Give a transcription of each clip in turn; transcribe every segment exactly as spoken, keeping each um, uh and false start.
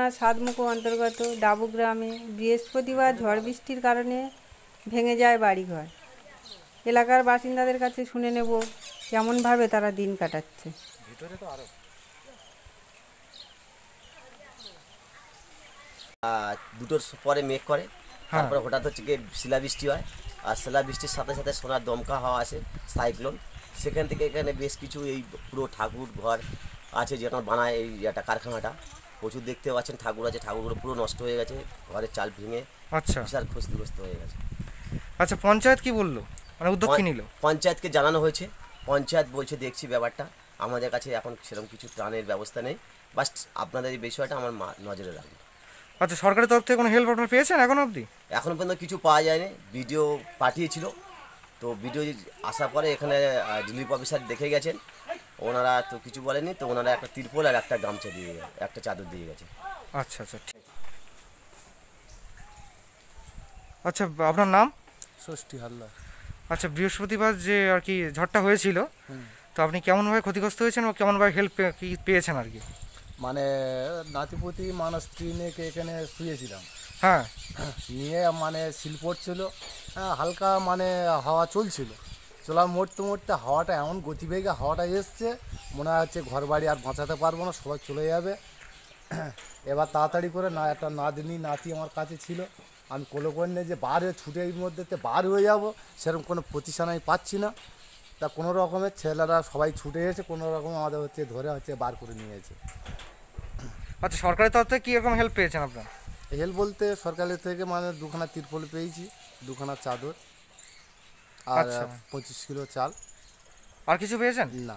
সাতমুখো অন্তর্গত ডাবু গ্রামে বৃহস্পতিবার ঝড় বৃষ্টির কারণে ভেঙে যায় বাড়িঘর। এলাকার বাসিন্দাদের কাছে শুনে নেব কেমনভাবে তারা দিন কাটাচ্ছে। দুটোর পরে মেঘ করে, তারপরে হঠাৎ হচ্ছে গিয়ে শিলাবৃষ্টি হয়, আর শিলাবৃষ্টির সাথে সাথে সোনার দমকা হাওয়া আসে, সাইক্লোন। সেখান থেকে এখানে বেশ কিছু এই পুরো ঠাকুর ঘর আছে যেটা বানায় এই একটা কারখানাটা, প্রচুর দেখতে পাচ্ছেন ঠাকুর আছে, ঠাকুরগুলো পুরো নষ্ট হয়ে গেছে, ঘরের চাল ভেঙে আচ্ছা বিশাল ক্ষতিগ্রস্ত হয়ে গেছে। আচ্ছা, পঞ্চায়েত কি বললো, মানে উদ্যোগ কি নিল? পঞ্চায়েতকে জানানো হয়েছে, পঞ্চায়েত বলছে দেখছি ব্যাপারটা, আমাদের কাছে এখন সেরকম কিছু ত্রাণের ব্যবস্থা নেই, বাস আপনাদের এই বিষয়টা আমার নজরে রাখবে। আচ্ছা, সরকারের তরফ থেকে কোনো হেল্প আপনারা পেয়েছেন এখনো অবধি? এখনো পর্যন্ত কিছু পাওয়া যায়নি, ভিডিও পাঠিয়েছিল, তো ভিডিও আসার পরে এখানে রিলিফ অফিসার দেখে গেছেন, ওনারা তো কিছু বলেনি, তো ওনারা একটা তিরপল আর একটা গামছা দিয়ে একটা চাদর দিয়ে গেছে। আচ্ছা আচ্ছা ঠিক। আচ্ছা, আপনার নাম? ষষ্ঠী হালদার। আচ্ছা, বৃহস্পতিবার যে আর কি ঝড়টা হয়েছিল, তো আপনি কেমনভাবে ক্ষতিগ্রস্ত হয়েছেন ও কেমনভাবে হেল্প কি পেয়েছেন আর কি? মানে নাতিপতি মানুষ স্ত্রী নিয়ে এখানে শুয়েছিলাম, হ্যাঁ, নিয়ে মানে শিল পড়ছিল, হ্যাঁ হালকা মানে হাওয়া চলছিল, চলা মরতে মরতে হাওয়াটা এমন গতিবেগে হাওয়াটা এসছে, মনে হচ্ছে ঘর বাড়ি আর বাঁচাতে পারবো না, সবাই চলে যাবে। এবার তাড়াতাড়ি করে না একটা নাতনি নাতি আমার কাছে ছিল, আমি কোলো করে নিয়ে যে বার হয়ে ছুটে এই মধ্যে বার হয়ে যাব, সেরকম কোনো প্রতিষ্ঠান আমি পাচ্ছি না। তা কোনো রকমের ছেলেরা সবাই ছুটে এসে কোনো রকম আমাদের হচ্ছে ধরে হচ্ছে বার করে নিয়েছে। আচ্ছা, সরকারের তরফ থেকে কীরকম হেল্প পেয়েছেন আপনারা? হেল্প বলতে সরকারের থেকে মানে দুখানা তিরপল পেয়েছি, দুখানা চাদর, আর পঁচিশ কিলো চাল। আর কিছু পেয়েছেন? না।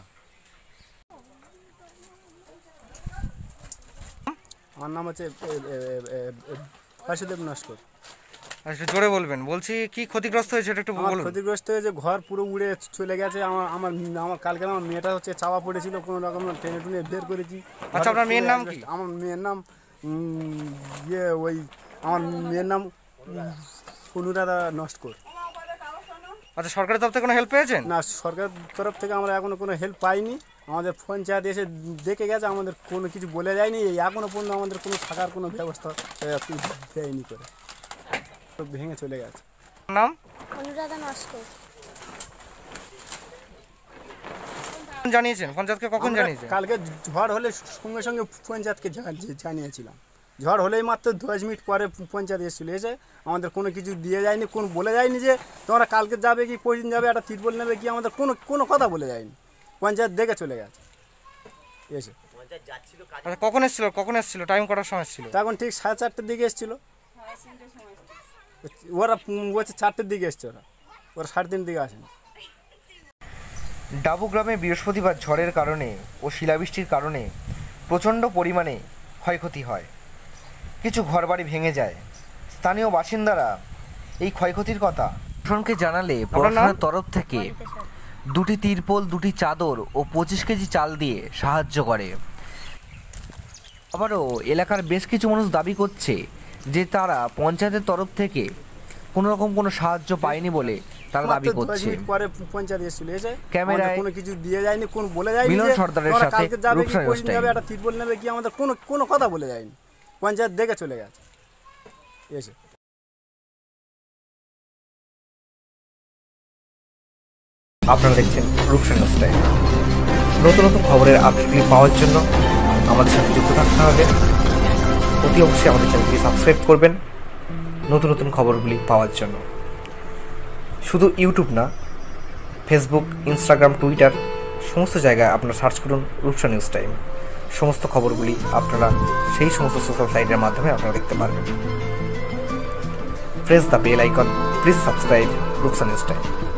আমার নাম হচ্ছে বাসুদেব নস্কর। আচ্ছা, জোরে বলবেন। বলছি কি ক্ষতিগ্রস্ত হয়েছে এটা একটু বলুন। ক্ষতিগ্রস্ত হয়েছে, ঘর পুরো উড়ে চলে গেছে। আমার আমার আমার কালকে আমার মেয়েটা হচ্ছে চাওয়া পড়েছিল, কোনো রকম টেনে টুনে বের করেছি। আচ্ছা, আপনার মেয়ের নাম কি? আমার মেয়ের নাম ইয়ে ওই আমার মেয়ের নাম অনুরাধা নস্কর। আচ্ছা, সরকারের তরফ থেকে কোনো হেল্প পেয়েছেন? না, সরকারের তরফ থেকে আমরা এখনো কোনো হেল্প পাইনি। আমাদের পঞ্চায়েত এসে দেখে গেছে, আমাদের কোনো কিছু বলে যায়নি, এখনো পর্যন্ত আমাদের কোনো থাকার কোনো ব্যবস্থা দেয়নি করে, ভেঙে চলে গেছে। নাম? অনুরাধা নস্কর। জানিয়েছেন পঞ্চায়েতকে? কখন জানিয়েছেন? কালকে ঝড় হলে সঙ্গে সঙ্গে পঞ্চায়েতকে জানিয়েছিলাম। ঝড় হলেই মাত্র দশ মিনিট পরে পঞ্চায়েত এসেছিল, এসে আমাদের কোনো কিছু দিয়ে যায়নি, কোনো বলে যায়নি যে তোমরা কালকে যাবে কি পরদিন যাবে, একটা তিরপল নেবে কি, আমাদের কোনো কোনো কথা বলে যায়নি। পঞ্চায়েত দেখে চলে গেছে এসে। আচ্ছা, কখন এসেছিল? কখন এসেছিল? টাইম কটার সময় ছিল? তখন ঠিক সাড়ে চারটের দিকে এসেছিল। ওরা বলছে চারটের দিকে এসছে, ওরা ওরা সাড়ে তিন দিকে আসেনি। ডাবু গ্রামে বৃহস্পতিবার ঝড়ের কারণে ও শিলাবৃষ্টির কারণে প্রচণ্ড পরিমাণে ক্ষয়ক্ষতি হয়, কিছু ঘরবাড়ি ভেঙে যায়। স্থানীয় বাসিন্দারা এই ক্ষয়ক্ষতির কথা প্রশাসনকে জানালে প্রশাসনের তরফ থেকে দুটি তিরপল, দুটি চাদর ও পঁচিশ কেজি চাল দিয়ে সাহায্য করে। আবারও এলাকার বেশ কিছু মানুষ দাবি করছে যে তারা পঞ্চায়েতের তরফ থেকে কোনো রকম কোনো সাহায্য পায়নি বলে তারা দাবি করছে। পরে পঞ্চায়েত এসেছিল, এসে ক্যামেরায় কোনো কিছু দিয়ে যায়নি, কোনো বলে যায়নি মিলন সর্দারের সাথে রূপসা নিউজ টাইম। একটা তিরপল নেবে কি, আমাদের কোনো কোনো কথা বলে যায়নি, পঞ্চায়েত দেখে চলে গেছে এসে। আপনারা দেখছেন রূপসা নিউজ টাইম। নতুন নতুন খবরের আপডেটগুলি পাওয়ার জন্য আমাদের সাথে যুক্ত থাকতে হবে। অতি অবশ্যই আমাদের চ্যানেলটি সাবস্ক্রাইব করবেন নতুন নতুন খবরগুলি পাওয়ার জন্য। শুধু ইউটিউব না, ফেসবুক, ইনস্টাগ্রাম, টুইটার সমস্ত জায়গায় আপনারা সার্চ করুন রূপসা নিউজ টাইম। সমস্ত খবরগুলি আপনারা সেই সমস্ত সোশ্যাল সাইটের মাধ্যমে আপনারা দেখতে পারবেন। Press the bell icon, please subscribe Rupsa news time.